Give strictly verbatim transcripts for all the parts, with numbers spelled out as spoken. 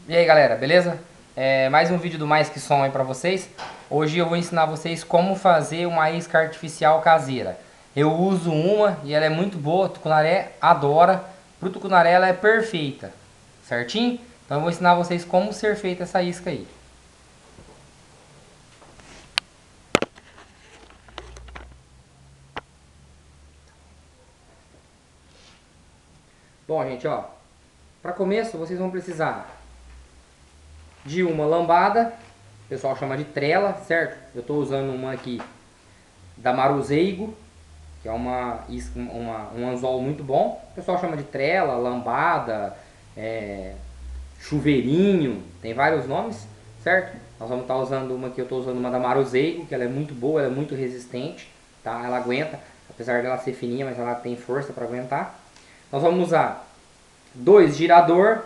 E aí galera, beleza? É, mais um vídeo do Mais Que Som aí pra vocês. Hoje eu vou ensinar vocês como fazer uma isca artificial caseira. Eu uso uma e ela é muito boa, o tucunaré adora. Pro tucunaré ela é perfeita, certinho? Então eu vou ensinar vocês como ser feita essa isca aí. Bom gente, ó, para começo vocês vão precisar de uma lambada, o pessoal chama de trela, certo? Eu estou usando uma aqui da Maruzeigo, que é uma, uma, um anzol muito bom. O pessoal chama de trela, lambada, é, chuveirinho, tem vários nomes, certo? Nós vamos estar usando uma que eu estou usando, uma da Maruzeigo, que ela é muito boa, ela é muito resistente, tá? Ela aguenta, apesar dela ser fininha, mas ela tem força para aguentar. Nós vamos usar dois girador,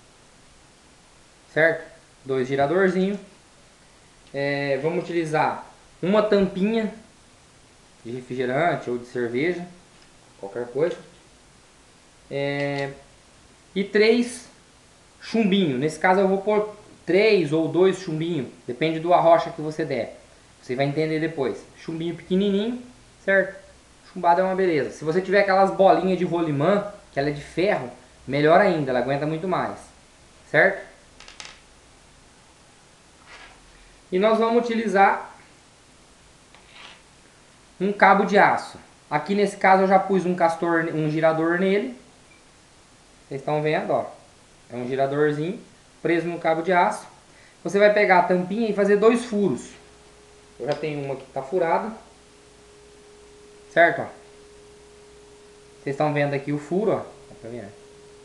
certo? Dois giradorzinhos. É, vamos utilizar uma tampinha de refrigerante ou de cerveja, qualquer coisa. É, e três chumbinhos. Nesse caso eu vou pôr três ou dois chumbinhos, depende do arrocha que você der. Você vai entender depois. Chumbinho pequenininho, certo? Chumbada é uma beleza. Se você tiver aquelas bolinhas de rolimã, que ela é de ferro, melhor ainda, ela aguenta muito mais, certo? E nós vamos utilizar um cabo de aço. Aqui nesse caso eu já pus um castor, um girador nele. Vocês estão vendo, ó. É um giradorzinho preso no cabo de aço. Você vai pegar a tampinha e fazer dois furos. Eu já tenho uma que está furada. Certo, ó. Vocês estão vendo aqui o furo, ó. Dá pra ver?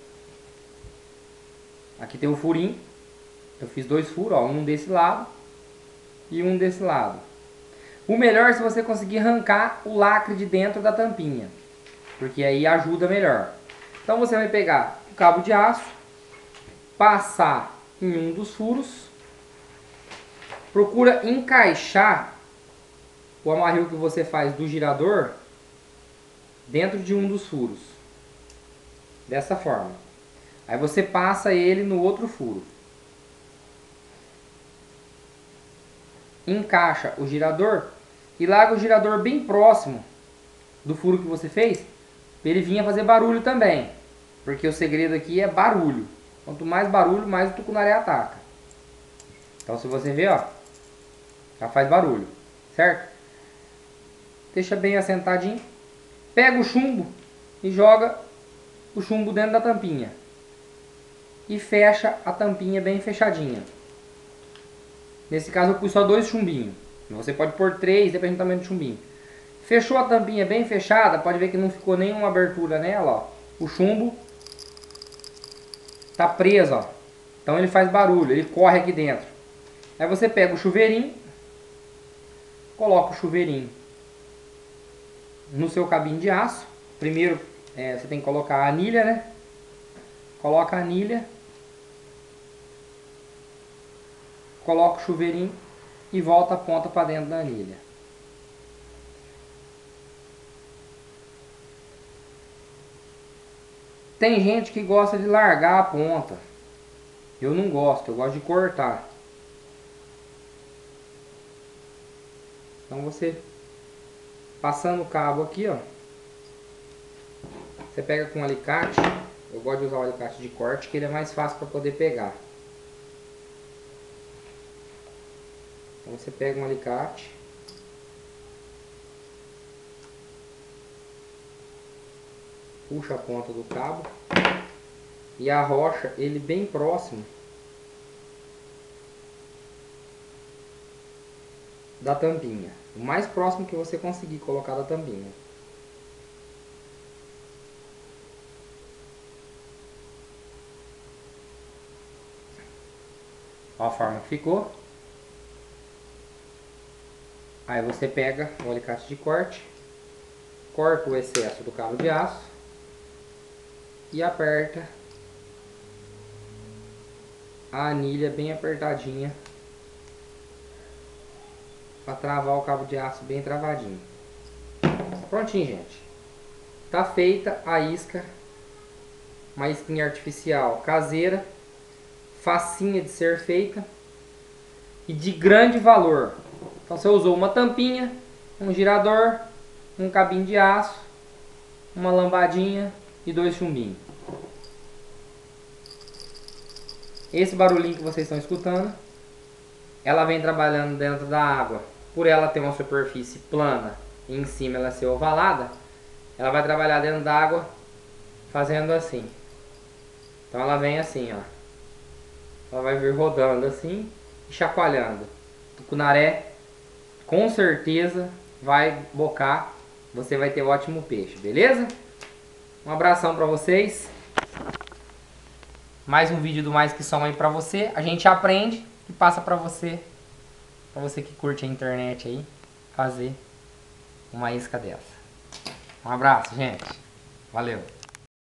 Aqui tem o furinho. Eu fiz dois furos, ó. Um desse lado e um desse lado. O melhor é se você conseguir arrancar o lacre de dentro da tampinha, porque aí ajuda melhor. Então você vai pegar o cabo de aço, passar em um dos furos, procura encaixar o amarril que você faz do girador dentro de um dos furos, dessa forma. Aí você passa ele no outro furo, encaixa o girador e larga o girador bem próximo do furo que você fez, para ele vir a fazer barulho também, porque o segredo aqui é barulho. Quanto mais barulho, mais o tucunaré ataca. Então se você ver, ó, já faz barulho, certo? Deixa bem assentadinho. Pega o chumbo e joga o chumbo dentro da tampinha e fecha a tampinha bem fechadinha. Nesse caso eu pus só dois chumbinhos. Você pode pôr três, dependendo do tamanho do chumbinho. Fechou a tampinha bem fechada, pode ver que não ficou nenhuma abertura nela, ó. O chumbo tá preso, ó. Então ele faz barulho, ele corre aqui dentro. Aí você pega o chuveirinho, coloca o chuveirinho no seu cabinho de aço. Primeiro é, você tem que colocar a anilha, né? Coloca a anilha, coloca o chuveirinho e volta a ponta para dentro da anilha. Tem gente que gosta de largar a ponta. Eu não gosto, eu gosto de cortar. Então você, passando o cabo aqui, ó, você pega com um alicate. Eu gosto de usar o alicate de corte, que ele é mais fácil para poder pegar. Então você pega um alicate, puxa a ponta do cabo e arrocha ele bem próximo da tampinha, o mais próximo que você conseguir colocar da tampinha. Olha a forma que ficou. Aí você pega o alicate de corte, corta o excesso do cabo de aço e aperta a anilha bem apertadinha para travar o cabo de aço bem travadinho. Prontinho, gente. Tá feita a isca, uma isquinha artificial caseira, facinha de ser feita e de grande valor. Então você usou uma tampinha, um girador, um cabinho de aço, uma lambadinha e dois chumbinhos. Esse barulhinho que vocês estão escutando, ela vem trabalhando dentro da água. Por ela ter uma superfície plana e em cima ela ser ovalada, ela vai trabalhar dentro da água fazendo assim. Então ela vem assim, ó. Ela vai vir rodando assim e chacoalhando. O tucunaré com certeza vai bocar. Você vai ter ótimo peixe, beleza? Um abração pra vocês. Mais um vídeo do Mais Que Som aí pra você. A gente aprende e passa pra você. Pra você que curte a internet aí, fazer uma isca dessa. Um abraço, gente. Valeu.